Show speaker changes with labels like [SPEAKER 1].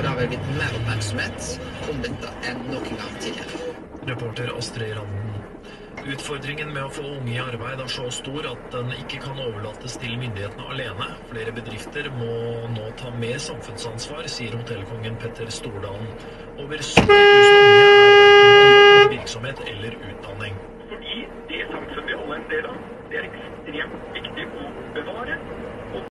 [SPEAKER 1] for det har vel blitt mer oppmerksomhet om dette enn noen gang tidligere.
[SPEAKER 2] Reporter Astrid Randen. Utfordringen med å få unge i arbeid er så stor at den ikke kan overlates til myndighetene alene. Flere bedrifter må nå ta mer samfunnsansvar, sier hotellkongen Petter Stordalen. Over 70 000 unge er verken i virksomhet eller utdanning.
[SPEAKER 3] Fordi det samfunn vi alle er en del av, det er ekstremt viktig å bevare.